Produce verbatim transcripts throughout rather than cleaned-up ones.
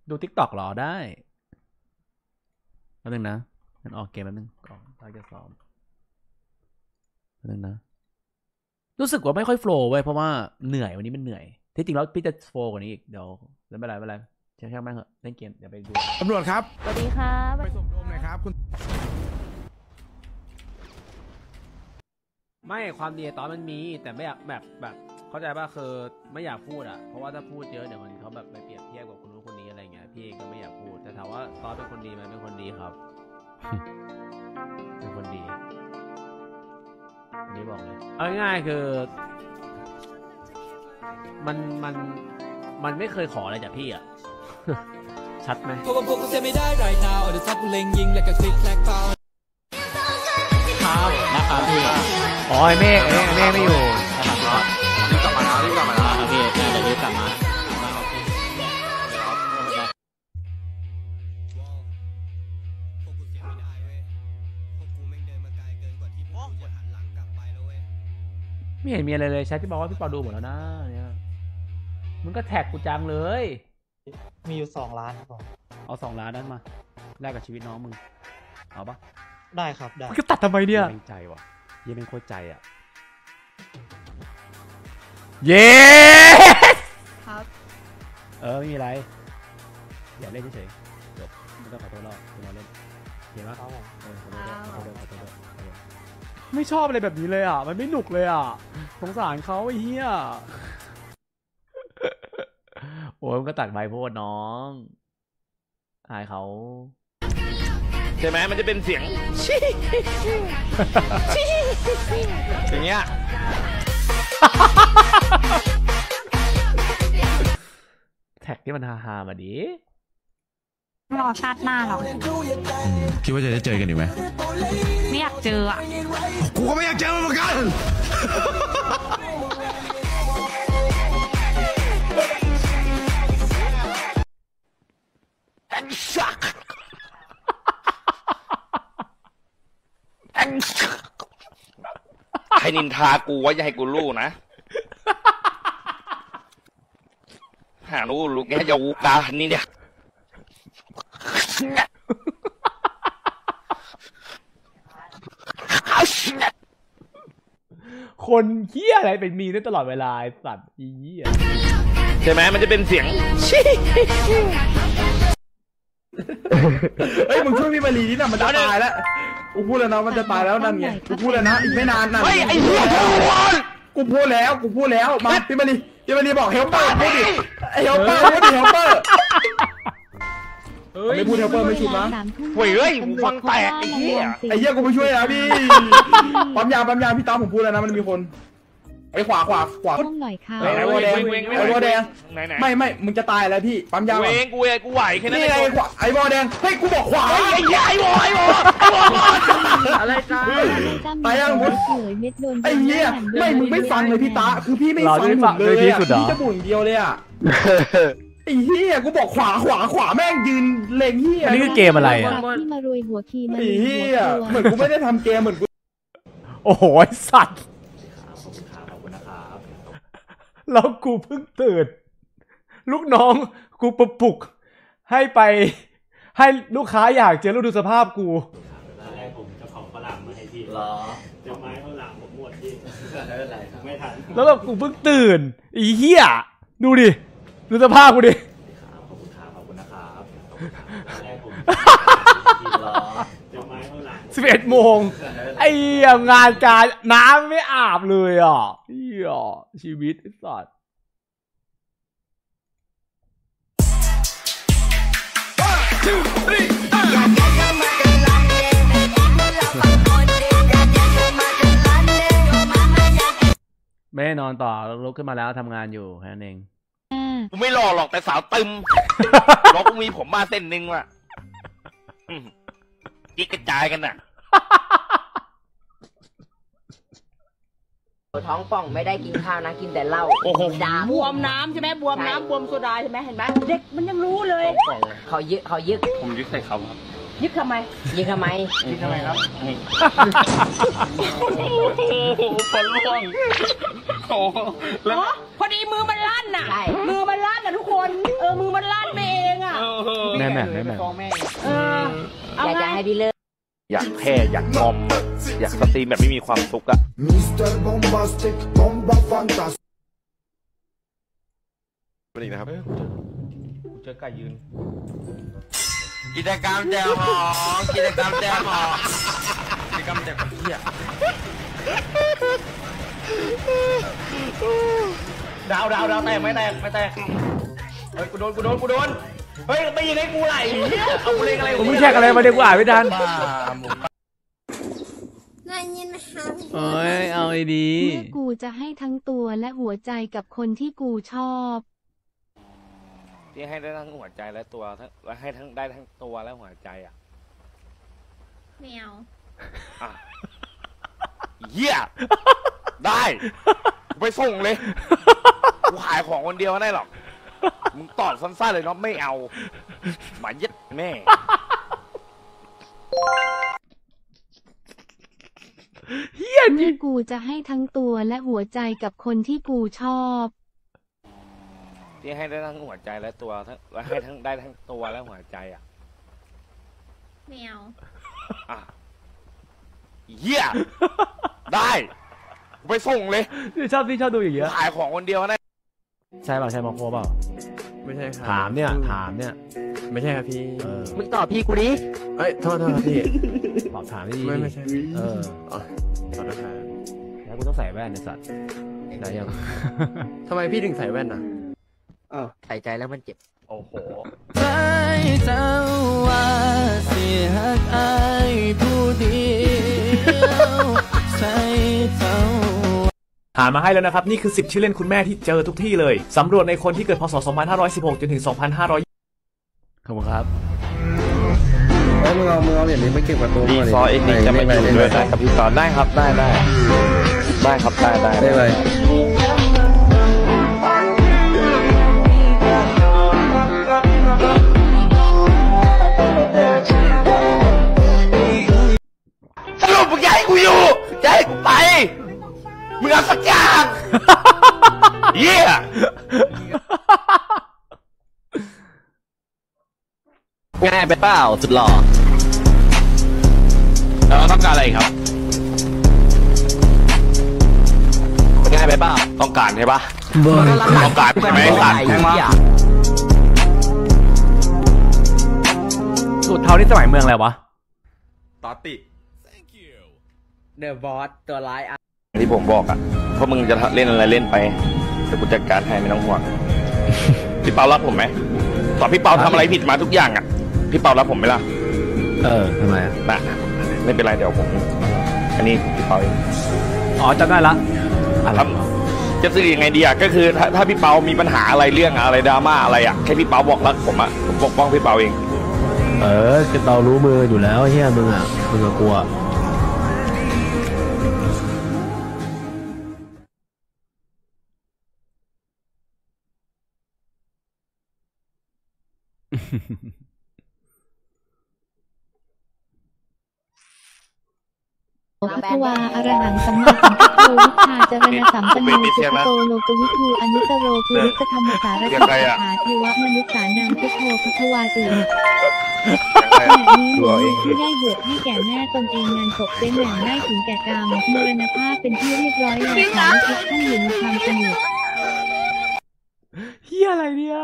ดูทิกตอกหรอได้แป๊บนึงนะงั้นออกเกมแป๊บนึงก่อนเราจะซ้อมแป๊บนึงนะรู้สึกว่าไม่ค่อยโฟล์เว้ยเพราะว่าเหนื่อยวันนี้มันเหนื่อยที่จริงแล้วพี่จะโฟล์กว่านี้อีกเดี๋ยวไม่เป็นไรไม่เป็นไรช่างๆแม่งเหอะเล่นเกมเดี๋ยวไปดูตำรวจครับสวัสดีครับไปส่งโดมหน่อยครับคุณไม่ความดีตอนมันมีแต่ไม่อยากแบบแบบเข้าใจป่ะคือไม่อยากพูดอ่ะเพราะว่าถ้าพูดเยอะเดี๋ยวมันเขาแบบไปเปรียบเทียบกับคนนู้นคนนี้อะไรเงี้ยพี่ก็ไม่อยากพูดแต่ถามว่าตอนเป็นคนดีไหมเป็นคนดีครับ เป็นคนดีอันนี้บอกเลยเอาง่ายๆคือมันมันมันไม่เคยขออะไรจากพี่อ่ะ ชัดไหมเพราะว่าพวกกูเซไม่ได้ไรนาวเดี๋ยวทักกูเล็งยิงแล้วก็คลิกแคลกเปล่าครับนะครับพี่อ๋อไอ้เมฆไอ้เมฆไม่อยู่นะครับรีบกลับมาแล้วรีบกลับมาแล้วครับพี่เดี๋ยวรีบกลับมาไม่เห็นมีอะไรเลยแชทที่บอกว่าพี่ปอดูหมดแล้วนะเนี่ยมึงก็แท็กกูจังเลยมีอยู่สองล้านครับผมเอาสองล้านนั้นมาแลกกับชีวิตน้องมึงเอาปะได้ครับได้มึงก็ตัดทำไมเนี่ยเป็นใจวะเยี่ยมเป็นโคตรใจอ่ะเย้ครับเออไม่มีอะไรอย่าเล่นเฉยๆจบไม่ต้องขอโทษแล้วคุณมาเล่นเห็นปะเออขอโทษด้วยขอโทษด้วยขอโทษด้วยไม่ชอบอะไรแบบนี้เลยอ่ะมันไม่หนุกเลยอ่ะสงสารเขาไอ้เหี้ยโอ้ยมันก็ตัดใบโพดน้องอายเขาใช่ไหมมันจะเป็นเสียงอย่างเงี้ยแท็กที่มันฮาฮามาดิรอชาติหน้าหรอคิดว่าจะได้เจอกันอีกไหมไม่อยากเจออ่ะกูก็ไม่อยากเจอเหมือนกันใครนินทากูว่าอย่าให้กูรู้นะหารู้ลูกแกจะวูกานี่เนี่ยคนเหี้ยอะไรเป็นมีได้ตลอดเวลาไอ้สัตว์อีเหี้ยใช่ไหมมันจะเป็นเสียงเฮ้ยมึงช่วยพี่มารีนี่นะมันจะตายแล้วกูพูดแล้วนะมันจะตายแล้วนั่นไงกูพูดแล้วนะอีกไม่นานนะเฮ้ยไอ้เหี้ยกูพูดแล้วกูพูดแล้วมาพี่มารีพี่มารีบอกเฮลเปอร์พูดดิเฮลเปอร์พูดดิเฮลเปอร์ไม่พูดเฮลเปอร์ไม่ชุบนะเฮ้ยเฮ้ยฟังแตกไอ้เหี้ยไอ้เหี้ยกูไปช่วยนะพี่ปั๊มยาปั๊มยาพี่ตั้มผมพูดแล้วนะมันมีคนไอ้ขวาขวาขวาหน่อยค่ะไอ้วอแดงไอ้วอแดงไม่ไม่มึงจะตายแล้วพี่ปั๊มยากูเองกูเองกูไหวแค่นั้นนี่ไงขวาไอ้วอแดงเฮ้ยกูบอกขวาไอ้ไอ้วอไอ้วอไอ้วออะไรกันตายยังมุดไอ้เหี้ยไม่มึงไม่ฟังเลยพี่ตาคือพี่ไม่ฟังผมเลยอ่ะพี่จะบ่นเดียวเลยอ่ะไอ้เหี้ยกูบอกขวาขวาขวาแม่งยืนเล็งเหี้ยนี่คือเกมอะไรอ่ะที่มารวยหัวคีมันไอ้เหี้ยเหมือนกูไม่ได้ทำเกมเหมือนกูโอ้โหสัตว์แล้วกูเพิ่งตื่นลูกน้องกูประปลุกให้ไปให้ลูกค้าอยากเจอแล้วดูสภาพกูตอนแรกผมจะเผาฝรั่งมาให้พี่หรอจะไม้ฝรั่งผมหมดพี่ไม่เป็นไรครับไม่ทันแล้วแบบกูเพิ่งตื่นอีเหี้ยดูดิดูสภาพกูดิขอบคุณครับขอบคุณนะครับตอนแรกผมรอจะไม้ฝรั่งสิบเอ็ดโมงไอ้งานการน้ำไม่อาบเลยอ่ะเหี้ยชีวิตไอ้สัสไม่ได้นอนต่อลุกขึ้นมาแล้วทำงานอยู่แค่นั้นเองกูไม่รอหรอกแต่สาวตึมรอกูมีผมมาเส้นนึงว่ะกิ๊กกระจายกันน่ะท้องป่องไม่ได้กินข้าวนะกินแต่เหล้าโอ้โหบวมน้ำใช่ไหมบวมน้ำบวมโซดาใช่ไหมเห็นไหมเด็กมันยังรู้เลยเขายึกเขายึกผมยึกใส่เขาครับยึกทำไมยึกทำไมยึกทำไมครับฟันร่วงโอ้พอดีมือมันลั่นน่ะมือมันลั่นน่ะทุกคนเออมือมันลั่นไปเองอ่ะแม่แม่แม่แม่ฟ้องแม่เออเอาไงให้ดีเลยอยากแพ้อยากงอมอยากสตรีมแบบไม่มีความสุขอะเป็นอีกนะครับเจอไก่ยืนกิจกรรมแจวหอกิจกรรมแจวหอกิจกรรมแจวเที่ยดาวดาวดาวแตกไม่แตกไม่แตกเฮ้ยกูโดนกูโดนกูโดนเฮ้ยไม่ยิงให้กูไหลเอากูเล่นอะไรกูมึงแช่อะไรมาเดี๋ยวกูอ่านไม่ทันได้ยินไหมคะโอ้ยเอาไอ้ดีเมื่อกูจะให้ทั้งตัวและหัวใจกับคนที่กูชอบที่ให้ได้ทั้งหัวใจและตัวทั้งและให้ทั้งได้ทั้งตัวและหัวใจอ่ะแมวอ่ะเหี้ยได้กูไปส่งเลยกูขายของคนเดียวไม่ได้หรอกมึงตอบสั้นๆเลยเนาะไม่เอาหมาเย็ดแม่เฮียเมื่นี่อกูจะให้ทั้งตัวและหัวใจกับคนที่กูชอบที่ให้ได้ทั้งหัวใจและตัวทั้งและให้ทั้งได้ทั้งตัวและหัวใจอ่ะแมวอ่ะเหี้ยได้กูไปส่งเลยพี่ชอบพี่ชอบดูอย่างเงี้กูยขายของคนเดียวไม่ได้ใช่เปล่าใช่มาโคเปล่าไม่ใช่ครับถามเนี่ยถามเนี่ยไม่ใช่ครับพี่เออมึงตอบพี่กูดิเอ้ยโทษโทษครับพี่ตอบถามไม่ดีไม่ไม่ใช่เอออ๋อขอโทษครับแล้วกูต้องใส่แว่นในสัตว์ได้ยังทำไมพี่ถึงใส่แว่นอ่ะอ้าวใส่ใจแล้วมันเจ็บโอ้โหหามาให้แล้วนะครับ นี่คือสิบชื่อเล่นคุณแม่ที่เจอทุกที่เลยสำรวจในคนที่เกิดพศสองพันห้าร้อยสิบหกจนถึงสองพันห้าร้อยขอบคุณครับเอ้ยมึงเอามึงเอาเหรียญนี้ไปเก็บกับตัวดีซอเอ็กซ์จะมาอยู่ด้วยได้กับพี่ตอนได้ครับได้ได้ได้ครับได้ได้ได้เลยสรุปมึงจะให้กูอยู่จะให้กูไปมึงเอาสักอย่างเยี่ยง่ายไปเปล่าสุดหล่อเราต้องการอะไรครับง่ายไปเปล่าต้องการใช่ปะต้องการใช่ไหมต้องการใช่ไหมสูตรเท้านี่สมัยเมืองอะไรวะตอติเดอะบอสตัวร้ายอ่ะที่ผมบอกอ่ะเพราะมึงจะเล่นอะไรเล่นไปแต่กูจัดการให้ไม่ต้องห่วงพี่เปารักผมไหมตอนพี่เปาทำอะไรผิดมาทุกอย่างอ่ะพี่เปารักผมไหมล่ะเออทำไมอ่ะน่ะไม่เป็นไรเดี๋ยวผมอันนี้พี่เปาเองอ๋อจำได้ละอะไรครับจะสื่อยังไงดีอ่ะก็คือถ้าถ้าพี่เปามีปัญหาอะไรเรื่องอะไรดราม่าอะไรอ่ะแค่พี่เปาบอกรักผมอ่ะผมปกป้องพี่เปาเองเออเรารู้มืออยู่แล้วเฮียมึงอ่ะมึงก็กลัวพระวาอรหังสัมมาสัมพุทโธวิชาจรณสัมปันโนสุขโตโลกวิทูอนุตโรกุริตธรรมสารถิตหาเทวมนุษย์สานังพุทโธพุทธวาติขณะนี้ที่ได้บวชให้แก่แม่ตนเองงานศพเจ๊แหม่มได้ถึงแก่กรรมมรณภาพเป็นที่เรียบร้อยแล้วขอให้ทุกท่านอยู่ในความสงบเฮียอะไรเนี่ย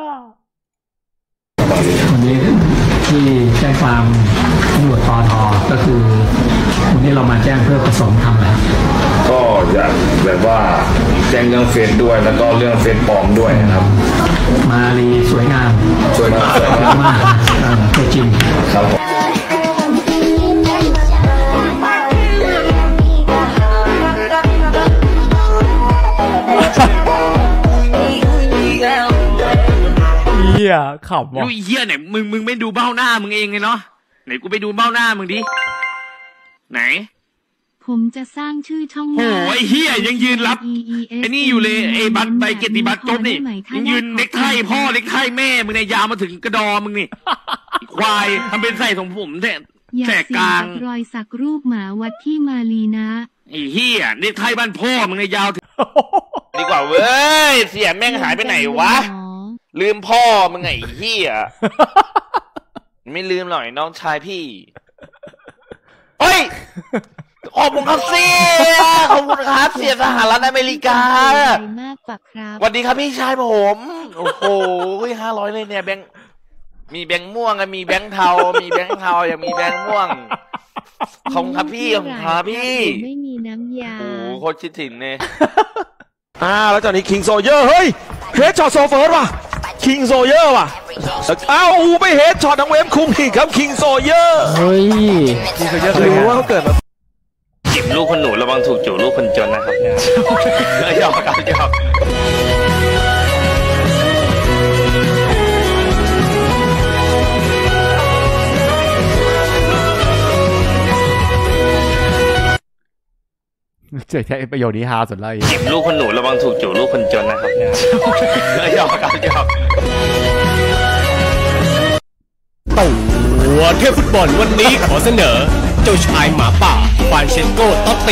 วันนี้ที่แจ้งความตำรวจปอทก็คือวันนี้เรามาแจ้งเพื่อประสงค์ทำอะไรก็อยากแบบว่าแจ้งเรื่องเฟซด้วยแล้วก็เรื่องเฟซปลอมด้วยนะครับมาลีสวยงามสวยมากสวยมากนะตัวจริงครับผมเฮียขำว่ะลุยเฮียไหนมึงมึงไม่ดูเบ้าหน้ามึงเองไงเนาะไหนกูไปดูเบ้าหน้ามึงดิไหนผมจะสร้างชื่อช่องโอ้ยเฮียยังยืนรับไอ้นี่อยู่เลยไอ้บัตรใบเกียรติบัตรจบนี่ยังยืนเน็กไทพ่อเน็กไทแม่มึงเนี่ยยาวมาถึงกระดอมึงนี่ควายทำเป็นใส่ของผมแท้อย่าแสกเสีกยลางกับรอยสักรูปหมาวัดที่มาลีนะไอ้เฮียเน็กไทบ้านพ่อมึงเนี่ยยาวถึงดีกว่าเว้ยเสียแม่งหายไปไหนวะลืมพ่อมึงไงเฮียไม่ลืมหรอกน้องชายพี่เฮ้ยขอบคุณครับเสียขอบคุณครับเสียสหรัฐอเมริกามากกว่าครับสวัสดีครับพี่ชายผมโอ้โหห้าร้อยเลยเนี่ยแบงค์มีแบงค์ม่วงมีแบงค์เทามีแบงค์เทายังมีแบงค์ม่วงขอบคุณครับพี่ขอบคุณครับพี่ไม่มีน้ำยาโอ้โคตรคิดถึงเนี่ยอ่าแล้วจากนี้คิงโซเยอร์เฮ้ยเฮดช็อตโซเฟิร์สว่ะคิงโซเยอร์ว่ะอ้าวอูไปเฮดช็อตทางเวฟคุมอีกครับคิงโซเยอร์เฮ้ยคิงโซเยอร์รู้ว่าเขาเกิดมาจีบลูกคนหนูระวังถูกจูบลูกคนจนนะครับเนี่ยยอมครับยอมเจ๋งแค่ประโยชน์นี้ฮาสุดเลยจีบลูกคนหนูระวังถูกจูบลูกคนจนนะครับเนี่ยยอมครับยอมตัวเทพฟุตบอลวันนี้ขอเสนอเจ้าชายหมาป่าฟานเชนโกต๊อตติ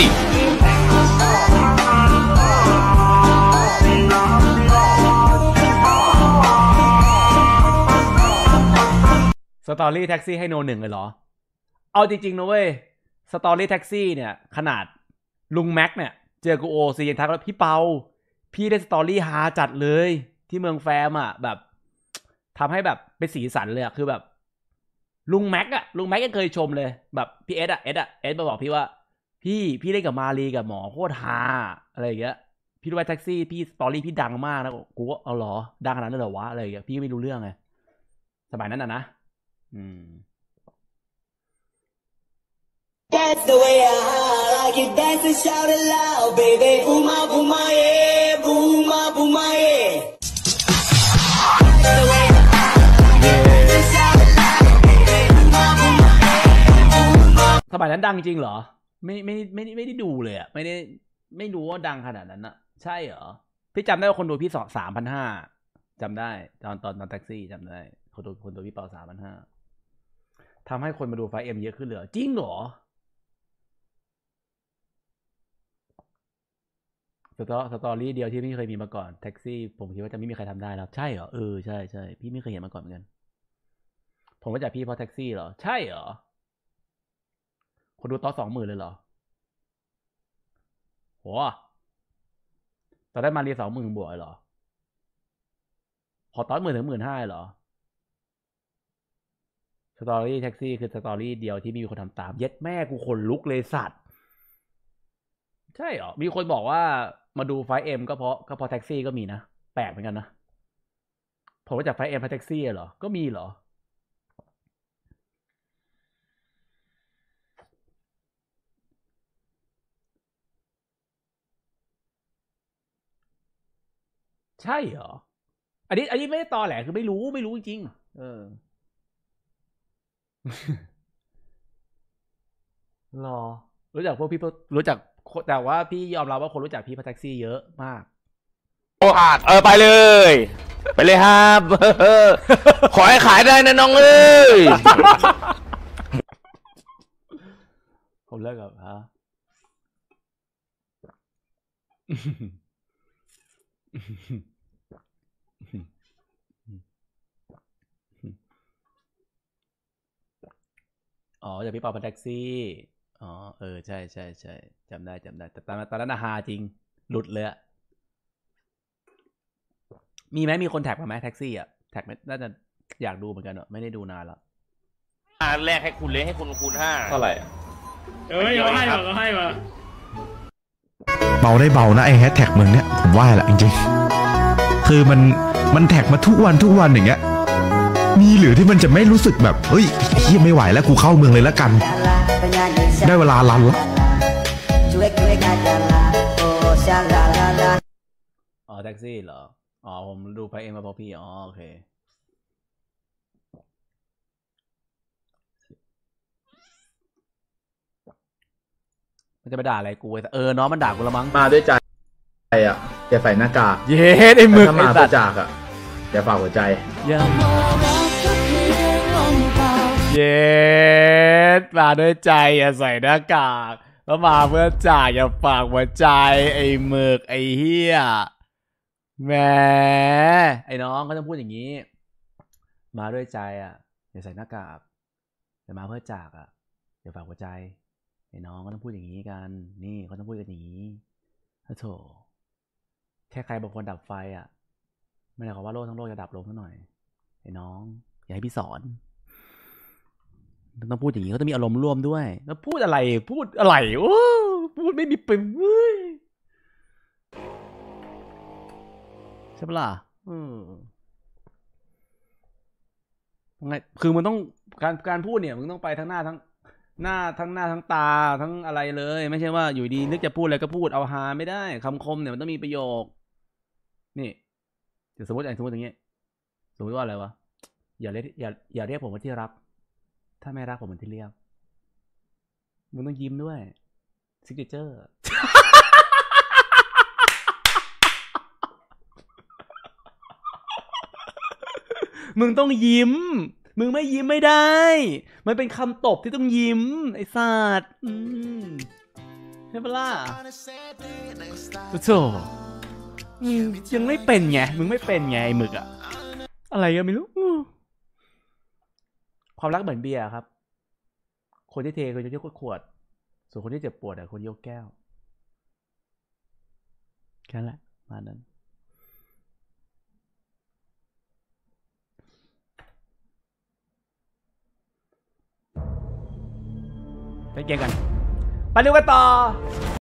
สตอรี่แท็กซี่ให้โนหนึ่งเลยเหรอเอาจริงๆนะเว้ยสตอรี่แท็กซี่เนี่ยขนาดลุงแม็กเนี่ยเจอกูโอซียังทักแล้วพี่เปาพี่ได้สตอรี่ฮาจัดเลยที่เมืองแฟมอ่ะแบบทำให้แบบเป็นสีสันเลยอ่ะคือแบบลุงแม็กอะลุงแม็กก็เคยชมเลยแบบพี่เอสอะเอสอะเอสมาบอกพี่ว่าพี่พี่เล่นกับมารีกับหมอโคตรฮาอะไรอย่างเงี้ยพี่รู้ว่าแท็กซี่พี่สตอรี่พี่ดังมากนะกูก็เอาหรอดังขนาดนั้นเหรอวะอะไรอย่างเงี้ยพี่ไม่รู้เรื่องไงสมัยนั้นอะนะอืม That's the way I like it dance and shout it loud baby booma booma yeah booma booma yeah สมัยนั้นดังจริงเหรอไม่ไม่ไม่ไม่ได้ดูเลยอะไม่ได้ไม่รู้ว่าดังขนาดนั้นอะใช่เหรอพี่จำได้ว่าคนดูพี่สองสามพันห้าจำได้ตอนตอนตอนแท็กซี่จำได้คนดูคนดูพี่เปาสามพันห้าทำให้คนมาดูไฟเอ็มเยอะขึ้นเหรอจริงเหรอสตอสตอรี่เดียวที่ไม่เคยมีมาก่อนแท็กซี่ผมคิดว่าจะไม่มีใครทำได้แล้วใช่เหรอเออใช่ใช่พี่ไม่เคยเห็นมาก่อนเหมือนกันผมรู้จักพี่เพราะแท็กซี่เหรอใช่เหรอคนดูต่อสองหมื่นเลยเหรอโหตอนได้มาเรียนสองหมื่นบวกเหรอพอต่อหมื่นถึงหมื่นห้าเหรอสตอรี่แท็กซี่คือสตอรี่เดียวที่มีคนทำตามเย็ดแม่กูขนลุกเลยสัตว์ใช่เหรอมีคนบอกว่ามาดูไฟเอ็มก็เพราะก็เพราะแท็กซี่ก็มีนะแปลกเหมือนกันนะผมรู้จักไฟเอ็มเพราะแท็กซี่เหรอก็มีเหรอใช่เหรออันนี้อันนี้ไม่ได้ตอแหลคือไม่รู้ไม่รู้จริงเออรอรู้จักพวกพี่รู้จักแต่ว่าพี่ยอมรับว่าคนรู้จักพี่เพราะแท็กซี่เยอะมากโอ้อาดเออไปเลยไปเลยครับขอให้ขายได้นะน้องเอ้ยผมเลิกกับฮะอ๋อจากพี่เปาเป็นแท็กซี่อ๋อเออใช่ใช่ใช่จำได้จำได้แต่ตอนตอนนั้นฮาจริงหลุดเลยอะมีไหมมีคนแท็กมาไหมแท็กซี่อะแท็กน่าจะอยากดูเหมือนกันเนอะไม่ได้ดูนานแล้วอ่าแรกให้คุณเลยให้คุณคูณห้าเท่าไหร่เอ้ยเขาให้มาเขาให้มาเบาได้เบานะไอแฮชแท็กมึงเนี่ยผมว่าแหละจริงๆคือมันมันแท็กมาทุกวันทุกวันอย่างเงี้ยมีหรือที่มันจะไม่รู้สึกแบบเฮ้ยเฮียไม่ไหวแล้วกูเข้าเมืองเลยแล้วกันได้เวลารันแล้วอ๋อแท็กซี่เหรออ๋อผมดูไปเองมาพอพี่อ๋อโอเคมันจะไปด่าอะไรกูเออน้องมันด่ากูละมั้งมาด้วยใจอ่ะอย่าใส่หน้ากากเย้ไอ้มึงถ้ามาด้วยจากอ่ะอย่าฝากหัวใจเย้มาด้วยใจอย่าใส่หน้ากากแล้วมาเพื่อจ่ายอย่าฝากหัวใจไอ้หมึกไอ้เหี้ยแหมไอ้น้องเขาจะพูดอย่างนี้มาด้วยใจอ่ะอย่าใส่หน้ากากอย่ามาเพื่อจากอ่ะอย่าฝากหัวใจไอ้น้องก็ต้องพูดอย่างนี้กันนี่เขาต้องพูดกันอย่างนี้ถ้าโถแค่ใครบางคนดับไฟอ่ะไม่ได้ขอว่าโลกทั้งโลกจะดับลงซะหน่อยไอ้น้องอย่าให้พี่สอนต้องพูดอย่างนี้เขาต้องมีอารมณ์ร่วมด้วยแล้วพูดอะไรพูดอะไรโอ้พูดไม่มีเป็นเว้ยใช่ปะล่ะอืมไงคือมันต้องการการพูดเนี่ยมึงต้องไปทั้งหน้าทั้งหน้าทั้งหน้าทั้งตาทั้งอะไรเลยไม่ใช่ว่าอยู่ดีนึกจะพูดอะไรก็พูดเอาฮาไม่ได้คำคมเนี่ยมันต้องมีประโยคนี่จะสมมติอย่างสมมติอย่างเงี้ยสมมติว่าอะไรวะอย่าเรียกอย่าอย่าเรียกผมว่าที่รักถ้าไม่รักผมมันที่เรียกมึงต้องยิ้มด้วยซิกเนเจอร์ มึงต้องยิ้มมึงไม่ยิ้มไม่ได้มันเป็นคำตบที่ต้องยิ้มไอ้สัตว์อืมใช่ปะล่ะโอ้โหยังไม่เป็นไงมึงไม่เป็นไงไอ้หมึกอะอะไรก็ไม่รู้ความรักเหมือนเบียร์ครับคนที่เทคนจะยกขวดส่วนคนที่เจ็บปวดอะคนยกแก้วแค่นั้นแหละมานั้นไปเกมกันไปดูกันต่อ